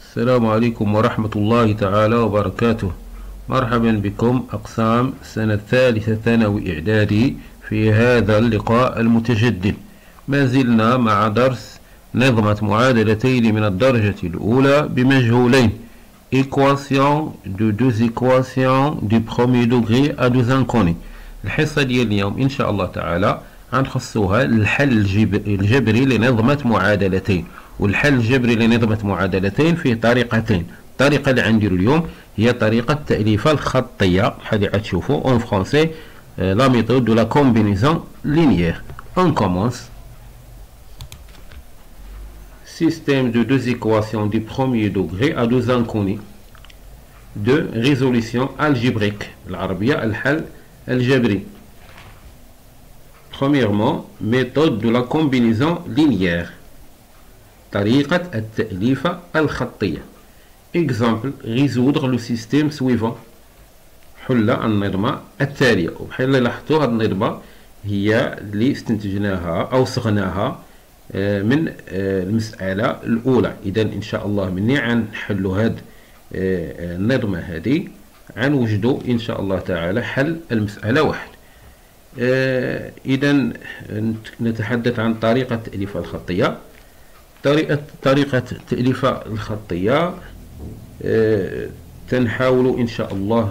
السلام عليكم ورحمة الله تعالى وبركاته. مرحبا بكم أقسام سنة الثالثة ثانوي إعدادي في هذا اللقاء المتجدد. ما زلنا مع درس نظمة معادلتين من الدرجة الأولى بمجهولين Équation de deux équations du premier degré à deux inconnus. الحصة ديال اليوم إن شاء الله تعالى غنخصوها الحل الجبري لنظمة معادلتين. والحل الجبري لنظمة معادلتين فيه طريقتين. الطريقة اللي عندي اليوم هي طريقة التأليفة الخطية بحال اللي غتشوفوا اون فرونسي لا ميثود دو لا كومبينيزون لينيير. اون كومونس. Système de deux équations du premier degré à deux inconnus de résolution algébrique. العربية الحل الجبري. Premièrement, méthode de la combinaison linéaire. طريقة التأليفة الخطية. Exemple, résoudre le système suivant. حل النظمة التالية. وبحال اللي لاحظتوا هذه النظمة هي اللي استنتجناها أو صغناها من المسألة الأولى. إذا إن شاء الله مني غنحلوا هاد النظمة هذه غنوجدوا إن شاء الله تعالى حل المسألة واحد. إذا نتحدث عن طريقة التأليفة الخطية. طريقة التأليفة الخطية تنحاول إن شاء الله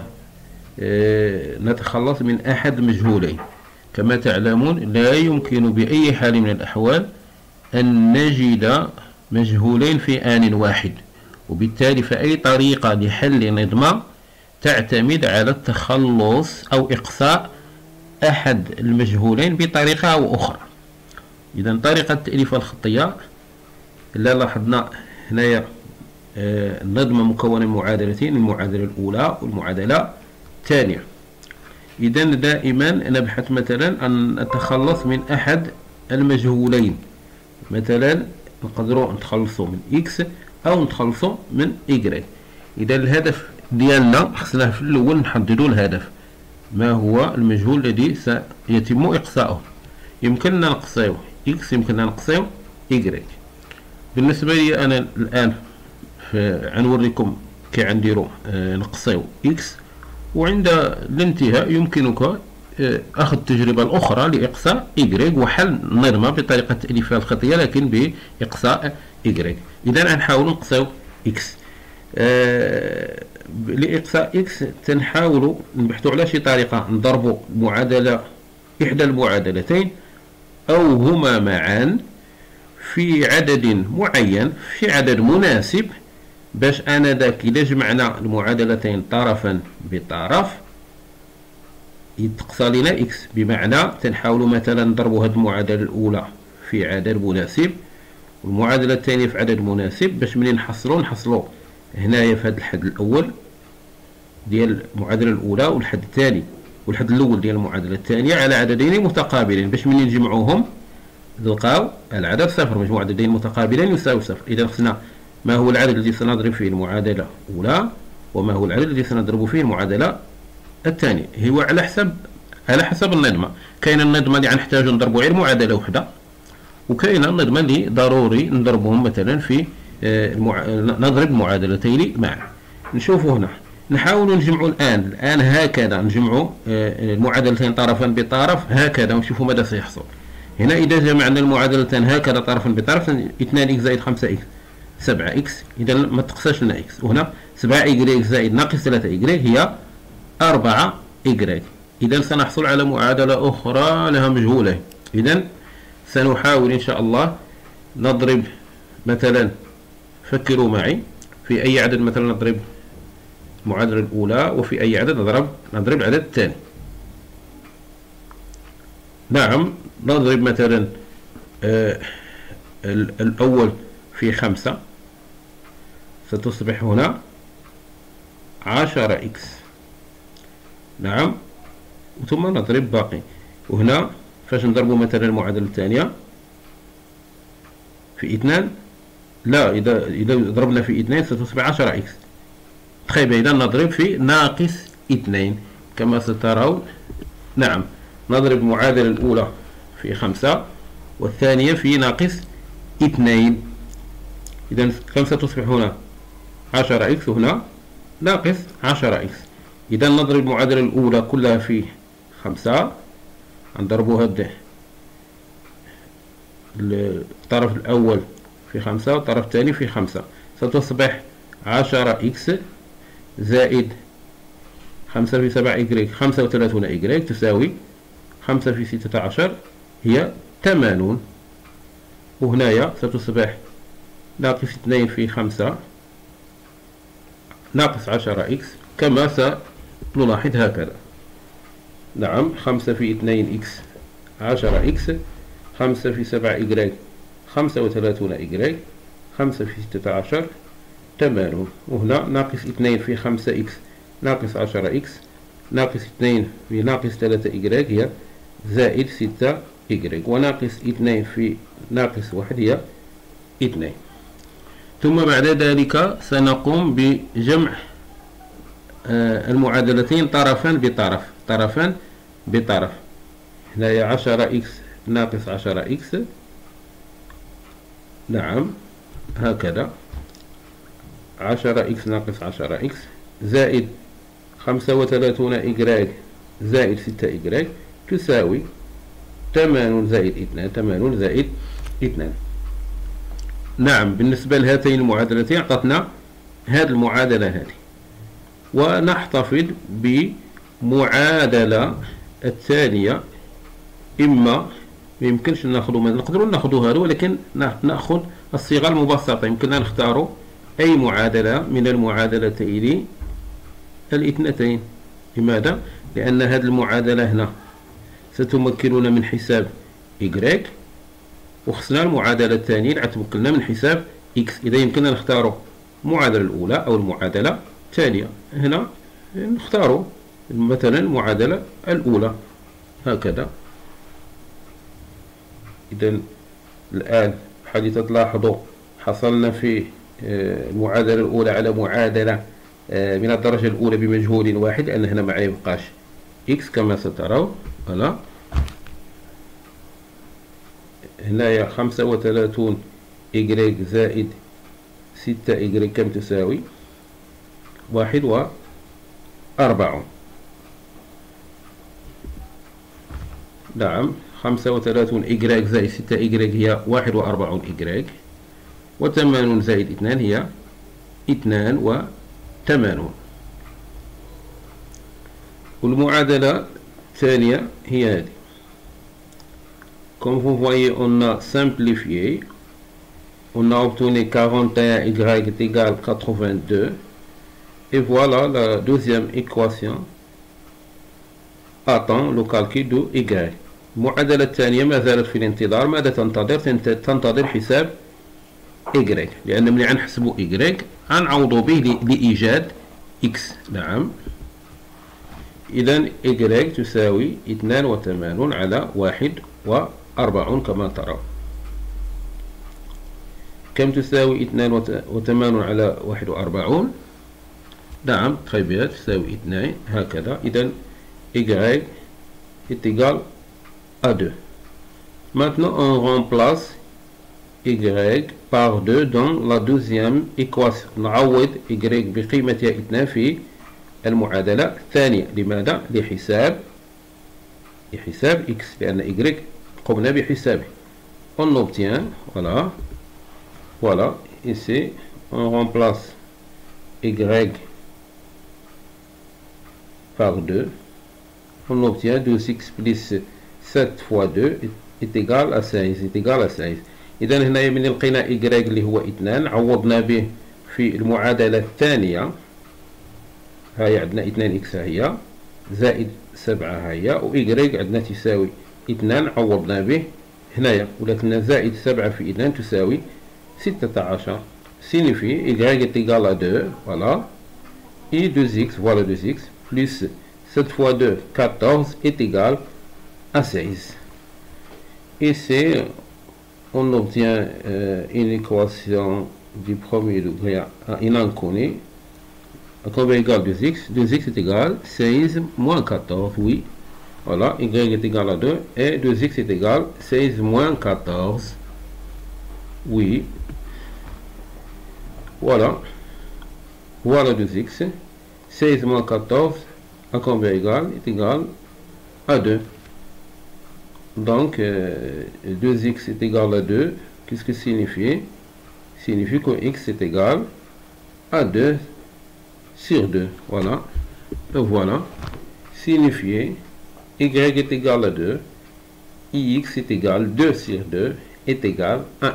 نتخلص من أحد مجهولين. كما تعلمون لا يمكن بأي حال من الأحوال أن نجد مجهولين في آن واحد، وبالتالي فأي طريقة لحل نظمة تعتمد على التخلص أو إقصاء أحد المجهولين بطريقة أو أخرى. إذا طريقة التأليفة الخطية اللي لاحظنا هنايا النظمة مكونة من معادلتين، المعادلة الأولى والمعادلة الثانية. إذا دائما نبحث مثلا أن نتخلص من أحد المجهولين. مثلا نقدروا نتخلصوا من إكس أو نتخلصوا من إيكغيك. إذا الهدف ديالنا خصنا في الأول نحددوا الهدف، ما هو المجهول الذي سيتم إقصاؤه. يمكننا نقصيو إكس، يمكننا نقصيو إيكغيك. بالنسبة لي أنا الآن غنوريكم كي غنديروا نقصيو إكس، وعند الانتهاء يمكنك أخذ التجربة الأخرى لإقصاء إيكغيك وحل النظمة بطريقة التأليفة الخطية لكن بإقصاء إيكغيك. إذا غنحاولوا نقصيو إكس. لإقصاء إكس تنحاولوا نبحثوا على شي طريقة نضربوا معادلة إحدى المعادلتين أو هما معا في عدد معين، في عدد مناسب، باش آنذاك إذا جمعنا المعادلتين طرفا بطرف يتقصى لنا إكس. بمعنى تنحاولوا مثلا نضربوا هذه المعادلة الأولى في عدد مناسب والمعادلة الثانية في عدد مناسب، باش منين نحصلوا هنايا في هذا الحد الأول ديال المعادلة الأولى والحد الثاني والحد الأول ديال المعادلة الثانية على عددين متقابلين، باش منين نجمعوهم نلقاو العدد صفر. مجموع عددين متقابلين يساوي صفر. إذا خصنا ما هو العدد الذي سنضرب فيه المعادلة الأولى وما هو العدد الذي سنضرب فيه المعادلة الثانية. هو على حسب النظمة. كاين النظمة اللي غنحتاجو نضربو غير معادلة وحدة، وكاين النظمة اللي ضروري نضربهم مثلا في نضرب معادلتين معا. نشوفوا هنا نحاولوا نجمعوا الآن هكذا نجمعوا المعادلتين طرفا بطرف هكذا ونشوفوا ماذا سيحصل. هنا إذا جمعنا المعادلتين هكذا طرفا بطرف 2 إكس زائد 5 إكس 7 إكس. إذا ما تقصاش لنا إكس. وهنا 7 إيكغيك زائد ناقص 3 إيكغيك هي 4 إيكغيك. إذا سنحصل على معادلة أخرى لها مجهولين. إذا سنحاول إن شاء الله نضرب مثلا، فكروا معي، في أي عدد مثلا نضرب المعادلة الأولى وفي أي عدد نضرب العدد الثاني. نعم نضرب مثلا الأول في 5 ستصبح هنا 10 إكس. نعم، ثم نضرب باقي. وهنا فاش نضربوا مثلا المعادلة الثانية في 2، لا، إذا ضربنا في 2 ستصبح 10 إكس. طيب إذا نضرب في ناقص 2 كما سترون. نعم نضرب المعادلة الأولى في 5 والثانية في ناقص 2. إذا 5 تصبح هنا 10 إكس، وهنا ناقص 10 إكس. إذا نضرب المعادلة الأولى كلها في 5، نضربوا هاد الطرف الأول في 5 والطرف الثاني في 5، ستصبح 10 إكس زائد 5 في 7 إكس 35 إكس تساوي 5 في 16 هي 80. وهنايا ستصبح ناقص 2 في 5 ناقص 10 إكس كما سنلاحظ هكذا. نعم، 5 في 2 إكس 10 إكس، 5 في 7 إكس 35 إكس، 5 في 16 80. وهنا ناقص 2 في 5 إكس ناقص 10 إكس، ناقص 2 في ناقص 3 إكس هي زائد 6 إكس، وناقص 2 في ناقص 1 هي 2. ثم بعد ذلك سنقوم بجمع المعادلتين طرفا بطرف، طرفا بطرف. هنايا 10 إكس ناقص 10 إكس، نعم هكذا، 10 إكس ناقص 10 إكس زائد 35 إكس زائد 6 إكس تساوي 80 زائد 2، 80 زائد 2. نعم، بالنسبة لهاتين المعادلتين أعطتنا هذه المعادلة هذه. ونحتفظ بمعادلة الثانية، إما ميمكنش نقدروا ناخذوا هذا، ولكن ناخذ الصيغة المبسطة. يمكننا نختار أي معادلة من المعادلتين الاثنتين. لماذا؟ لأن هذه المعادلة هنا ستمكننا من حساب Y، وخصنا المعادلة الثانية اللي تمكننا من حساب X. إذا يمكننا نختار المعادلة الأولى أو المعادلة الثانية. هنا نختار مثلا المعادلة الأولى هكذا. إذا الآن حديث تلاحظوا حصلنا في المعادلة الأولى على معادلة من الدرجة الأولى بمجهول واحد، لأن هنا ما يبقاش إكس كما سترون. هنا هنايا 35 إكس زائد 6 إكس كم تساوي 41. نعم، 35 إكس زائد 6 إكس هي 41 إكس، و80 زائد 2 هي 82. والمعادلة الثانية هي هذه. Comme vous voyez, on a simplifié. On a obtenu 41y est égal à 82. Et voilà la deuxième équation attend le calcul de y. المعادلة الثانية ما زالت في الانتظار. ماذا تنتظر؟ تنتظر حساب y، لأن ملي غنحسبو y غنعوضو به لإيجاد x. نعم، إذا y تساوي 82 على 41 كما ترى. كم تساوي 82 على 41؟ نعم، très bien، تساوي 2 هكذا. إذا y est égal à 2. Maintenant on remplace y par 2 dans la deuxième équation. نعوض y بقيمتها 2 في المعادلة الثانية. لماذا؟ لحساب x، لأن y قمنا بحسابه. On obtient, voilà, ici on remplace y par 2. On obtient 2x plus 7 fois 2 est égal à 16، est égal à 16. إذا هنا من لقينا y اللي هو 2 عوضنا به في المعادلة الثانية. هاي عندنا 2x هي زائد 7 هي، و y عندنا تساوي 2 عوضنا به هنايا، ولكن زائد 7 في 2 تساوي 16. signifie y est égal à 2, voilà, et 2x, voilà 2x, plus 7 fois 2, 14, est égal à 16. Ici, on obtient une équation du premier degré à une inconnue. Combien égale 2x? 2x est égal 16 moins 14, oui. Voilà, y est égal à 2 et 2x est égal 16 moins 14, oui. Voilà. Voilà 2x. 16 moins 14, à combien est égal à 2. Donc, 2x est égal à 2. Qu'est-ce que signifie? Signifie que x est égal à 2 sur 2. Voilà. Donc voilà. Signifié y est égal à 2. Ix est égal à 2 sur 2 est égal à 1.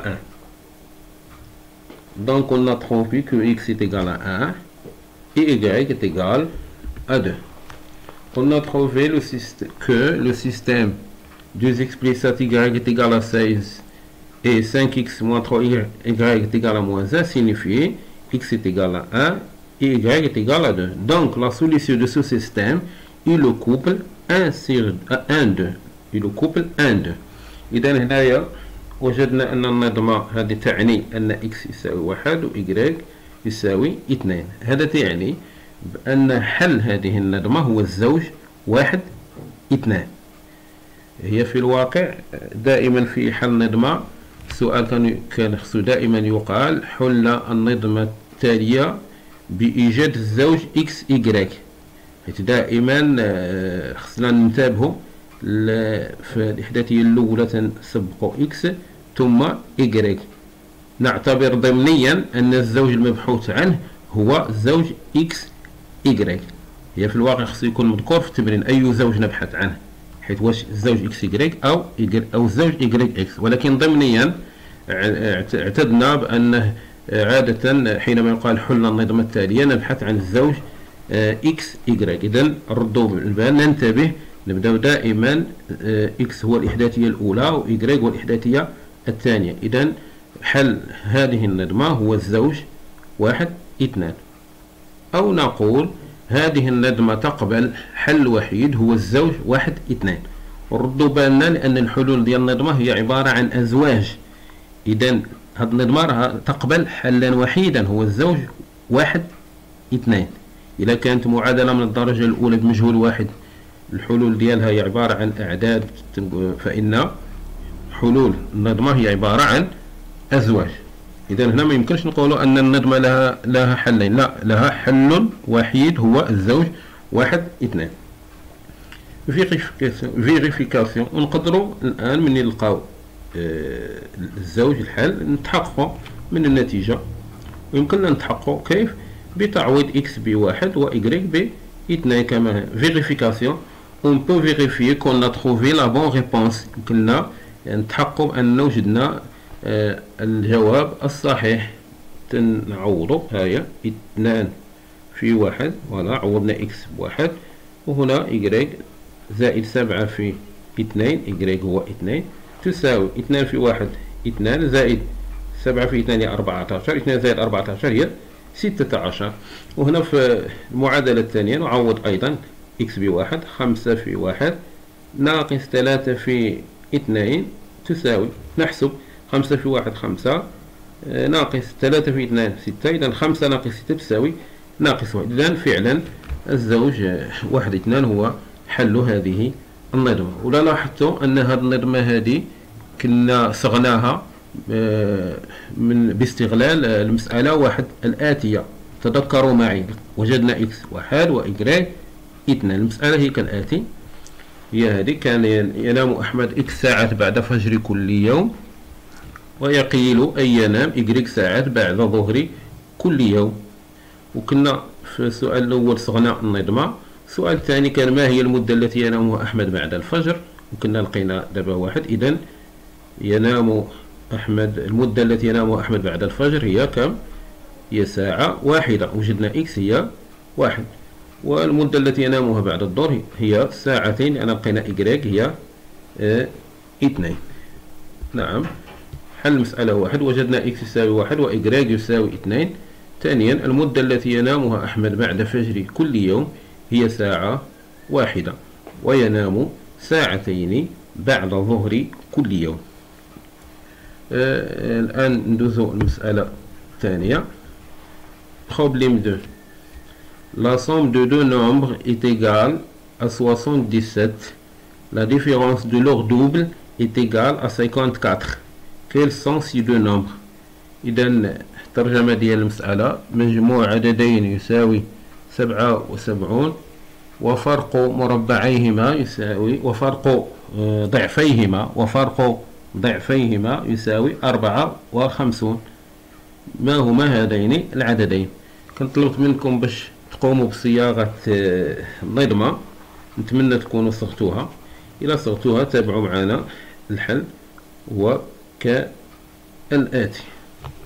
Donc on a trouvé que x est égal à 1 et y est égal à 2. On a trouvé que le système 2x plus 7y est égal à 16 et 5x moins 3y est égal à moins 1 signifie x est égal à 1 et y est égal à 2. Donc la solution de ce système est le couple 1 sur 1 2. est le couple 1 2. إذا هنايا وجدنا أن النظمة هذه تعني أن x يساوي 1 و y يساوي 2. هذا تعني بأن حل هذه النظمة هو الزوج 1 2. هي في الواقع دائما في حل نظمة السؤال كان خصو دائما يقال حل النظمة التالية بإيجاد الزوج x y. حيث دائما خصنا ننتبهوا في الإحداثية الأولى تنسبقوا x ثم y. نعتبر ضمنيا أن الزوج المبحوث عنه هو زوج x y. هي في الواقع خصو يكون مذكور في التمرين أي زوج نبحث عنه، حيث واش الزوج x y أو الزوج y x. ولكن ضمنيا اعتدنا بأنه عادة حينما يقال حل النظمة التالية نبحث عن الزوج x y. إذن ردوا بالبال ننتبه نبدأ دائما x هو الإحداثية الأولى و y هو الإحداثية الثانية. إذن حل هذه النظمة هو الزوج 1 2. أو نقول هذه النظمة تقبل حل وحيد هو الزوج 1 2. وردوا بالنا لأن الحلول ديال النظمة هي عبارة عن أزواج. إذن هذه النظمة تقبل حلا وحيدا هو الزوج 1 2. إذا كانت معادلة من الدرجة الأولى بمجهول واحد الحلول ديالها هي عبارة عن أعداد فإن حلول النظمة هي عبارة عن أزواج. إذا هنا ما يمكنش نقولوا أن النظمة لها حلين، لا، لها حل وحيد هو الزوج 1 2. فيريفيكاسيون نقدروا الآن من نلقاو الزوج الحل نتحققوا من النتيجة. ويمكننا نتحققوا كيف؟ بتعويض x ب1 و y ب2 كما vérification. on peut vérifier qu'on a trouvé la bonne réponse. يمكننا نتحققوا بأننا وجدنا الجواب الصحيح. تنعوضوا هيا 2 في 1 ولا عوضنا x ب1 وهنا y زائد 7 في 2 y هو 2 تساوي 2 في 1 2 زائد 7 في 2 هي 14 2 زائد 14 هي 16. وهنا في المعادلة الثانية نعوض أيضا x ب1 5 في 1 ناقص 3 في 2 تساوي نحسب 5 في 1 5 ناقص 3 في 2 6. إذا 5 ناقص 6 تساوي ناقص 1. إذا فعلا الزوج 1 2 هو حل هذه النظمة. ولا لاحظتوا أن هذه النظمة هذه كنا صغناها باستغلال المسألة واحد الآتية. تذكروا معي وجدنا x 1 و y 2. المسألة هي كالآتي، هي هذه: كان ينام أحمد x ساعات بعد فجر كل يوم ويقيل أن ينام y ساعات بعد ظهر كل يوم. وكنا في السؤال الأول صغنا النظمة. السؤال الثاني كان ما هي المدة التي ينامها أحمد بعد الفجر، وكنا لقينا دابا 1. إذن ينام أحمد المدة التي ينامها أحمد بعد الفجر هي كم؟ هي ساعة واحدة. وجدنا x هي 1. والمدة التي ينامها بعد الظهر هي ساعتين لأن لقينا y هي 2. نعم، حل المسألة 1 وجدنا x يساوي 1 و y يساوي 2. ثانيا المدة التي ينامها أحمد بعد فجر كل يوم هي ساعة واحدة وينام ساعتين بعد ظهر كل يوم. الآن ندوزو المسألة الثانية. Problème 2. La somme de deux nombres est égale à 77. La différence de leur double est égale à 54. Quels sont ces deux nombres؟ إذا الترجمة ديال المسألة: مجموع عددين يساوي 77 وفرق مربعيهما يساوي ضعفيهما يساوي 54. ما هما هذين العددين؟ كنت طلبت منكم باش تقوموا بصياغة النظمة، نتمنى تكونوا صغتوها. إذا صغتوها تابعوا معنا الحل، هو كالآتي: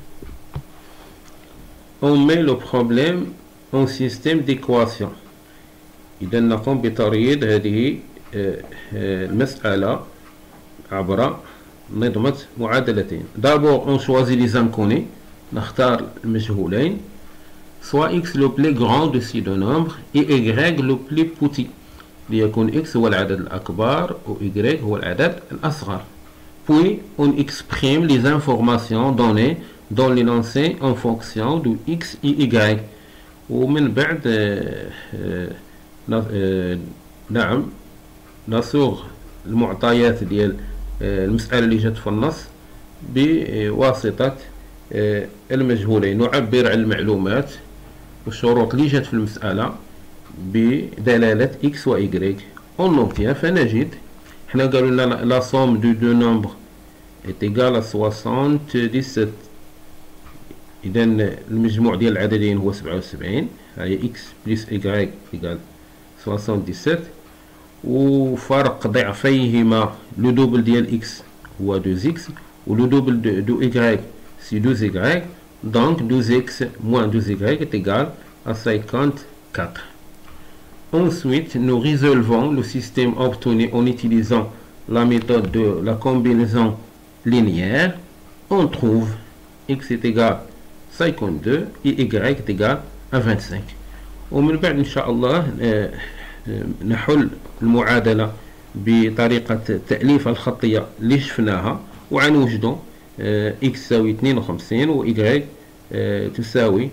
On met le problème en système d'équation. إذا نقوم بتريض هذه المسألة عبر نظمة معادلتين. D'abord on choisit les inconnus، نختار المجهولين، soit x le plus grand de ces deux nombres et y le plus petit، ليكون x هو العدد الأكبر و y هو العدد الأصغر. Puis on exprime les informations données dans l'énoncé en fonction de x et y. ومن بعد نصوغ المعطيات ديال المسألة اللي جات في النص بواسطة المجهولين، نعبر عن المعلومات والشروط اللي جات في المسألة بدلالة x و y. ونوبتيان فنجد حنا قالوا لنا لا somme de deux nombres est égale à 77. إذا المجموع ديال العددين هو 77، هي x plus y égale 77. وفرق ضعفيهما لو دوبل ديال x هو 2x و لو دوبل دو y c'est 2y. Donc 2x moins 2y est égal à 54. Ensuite, nous résolvons le système obtenu en utilisant la méthode de la combinaison linéaire. On trouve x est égal à 52 et y est égal à 25. ومن بعد إن شاء الله نحل المعادلة بطريقة التأليف الخطية اللي شفناها، وعنوجدو x تساوي 52 و y تساوي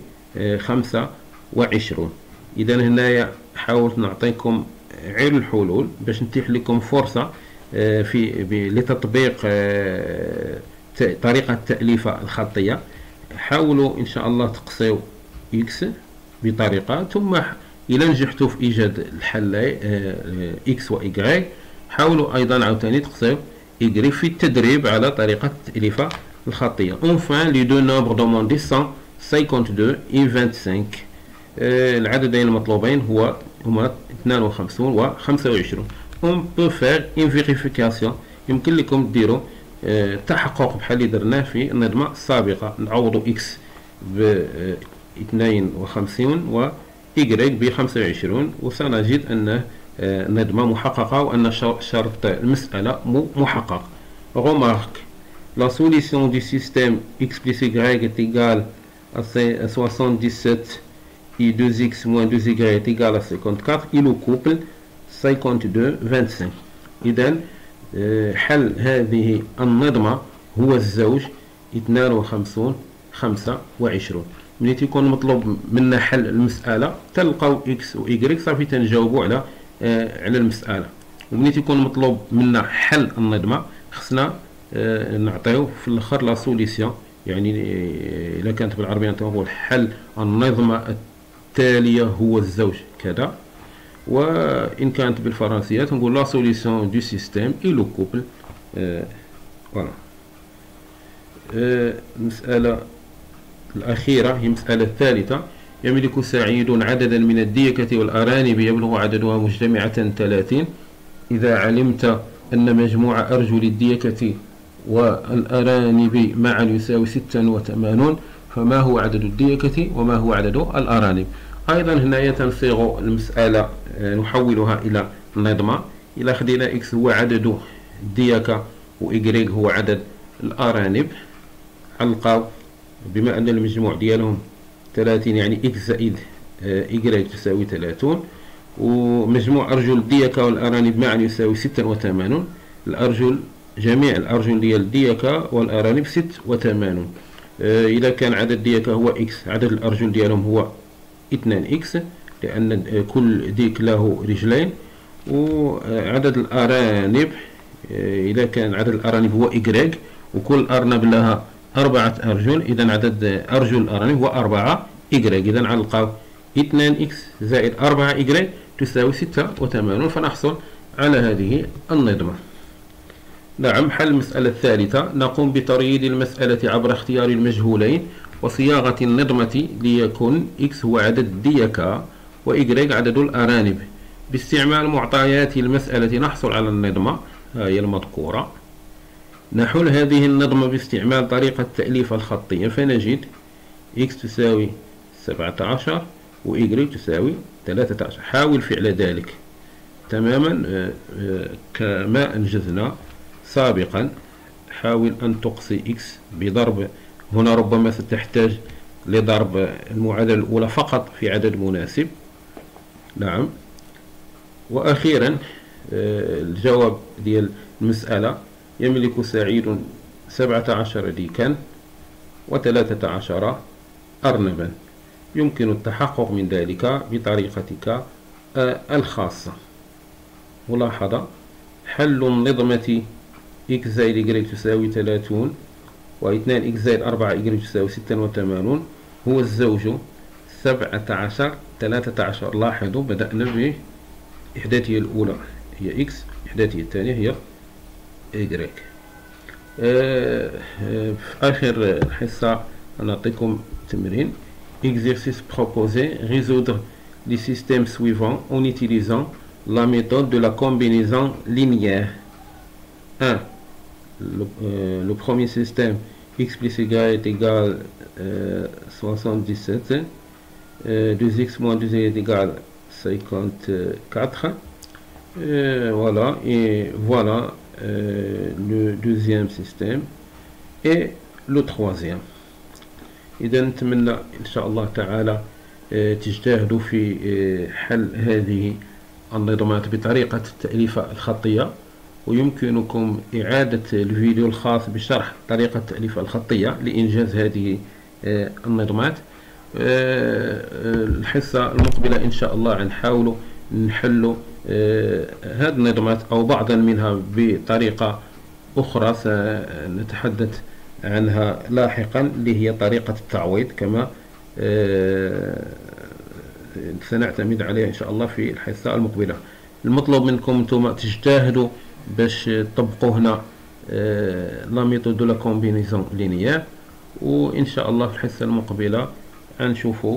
25. إذا هنايا حاولت نعطيكم غير الحلول باش نتيح لكم فرصة لتطبيق طريقة التأليف الخطية. حاولوا إن شاء الله تقصيو x بطريقة، ثم إذا نجحتوا في إيجاد الحل x و y حاولوا أيضا عاوتاني تقصيو y في التدريب على طريقة التأليف الخطية. Enfin les deux nombres demandés sont 52 et 25. العددين المطلوبين هما 52 و 25. On peut faire une vérification، يمكن لكم ديروا تحقق بحال اللي درناه في النظمة السابقة. نعوضوا x ب 52 و y ب 25 وسنجد أن النظمة محققة وأن شرط المسألة محقق. Remarque: la solution du système x plus y est égale à 77 et 2x moins 2y est égal à 54 et le couple 52-25. إذن حل هذه النظمة هو الزوج 52-25. ملي تيكون مطلوب منا حل المسألة تلقاو x و y صافي تنجاوبوا على المسألة. وملي تيكون مطلوب منا حل النظمة خصنا نعطيو في الاخر لا سوليسيون، يعني الا كانت بالعربيه نقول حل النظمه التاليه هو الزوج كذا، وان كانت بالفرنسيه نقول لا سوليسيون دو سيستيم اي لو كوبل. فوالا. المساله الاخيره هي المساله الثالثه: يملك سعيد عددا من الديكة والأرانب يبلغ عددها مجتمعة 30. إذا علمت أن مجموع أرجل الديكة والأرانب معا يساوي 86، فما هو عدد الديكة وما هو عدد الأرانب؟ أيضا هنا تنصيغ المسألة نحولها إلى نظمة. إلى خدينا إكس هو عدد الديكة وإيكغيك هو عدد الأرانب، علقاو بما أن المجموع ديالهم 30 يعني إكس زائد إيكغيك تساوي 30، ومجموع أرجل الديكة والأرانب معا يساوي 86. الأرجل جميع الأرجل ديال الديكة والأرانب 86. إذا كان عدد الديكة هو إكس، عدد الأرجل ديالهم هو 2 إكس لأن كل ديك له رجلين. وعدد الأرانب إذا كان عدد الأرانب هو إيكغيك وكل أرنب لها 4 أرجل، إذا عدد أرجل الأرانب هو 4 إيكغيك. إذا نلقاو 2 إكس زائد 4 إيكغيك تساوي 86، فنحصل على هذه النظمة. نعم، حل المسألة الثالثة. نقوم بترييد المسألة عبر اختيار المجهولين وصياغة النظمة ليكون إكس هو عدد ديكا وإيكغيك عدد الأرانب. باستعمال معطيات المسألة نحصل على النظمة هي المذكورة. نحل هذه النظمة باستعمال طريقة التأليف الخطية، فنجد إكس تساوي 17 وإيكغيك تساوي 13. حاول فعل ذلك تماما كما أنجزنا سابقا. حاول أن تقصي إكس بضرب، هنا ربما ستحتاج لضرب المعادلة الأولى فقط في عدد مناسب. نعم. وأخيرا الجواب ديال المسألة: يملك سعيد 17 ديكا و13 أرنبا. يمكن التحقق من ذلك بطريقتك الخاصة. ملاحظة: حل النظمة إكس زائد إيكغيك تساوي 30 و2 إكس زائد 4 إيكغيك تساوي 86 هو الزوج 17 13. لاحظوا بدأنا بإحداثية الأولى هي إكس، إحداثية الثانية هي إيكغيك. في آخر الحصة نعطيكم تمرين. Exercice proposé: résoudre les systèmes suivants en utilisant la méthode de la combinaison linéaire. 1. Le premier système, x plus y est égal 77, 2x moins 2y est égal 54. Voilà, et voilà le deuxième système et le troisième. إذا نتمنى إن شاء الله تعالى تجتهدوا في حل هذه النظمات بطريقة التأليف الخطية، ويمكنكم إعادة الفيديو الخاص بشرح طريقة التأليف الخطية لإنجاز هذه النظمات. الحصة المقبلة إن شاء الله نحاول نحل هذه النظمات أو بعضا منها بطريقة أخرى سنتحدث عنها لاحقا، اللي هي طريقة التعويض كما سنعتمد عليها إن شاء الله في الحصة المقبلة. المطلوب منكم انتم تجتهدوا باش تطبقوا هنا لا ميثود دو لا كومبينيزون لينيير، وإن شاء الله في الحصة المقبلة غنشوفوا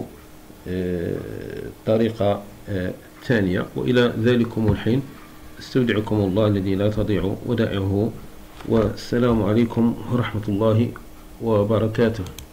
طريقة ثانية. وإلى ذلكم الحين استودعكم الله الذي لا تضيع ودائعه، والسلام عليكم ورحمة الله وبركاته.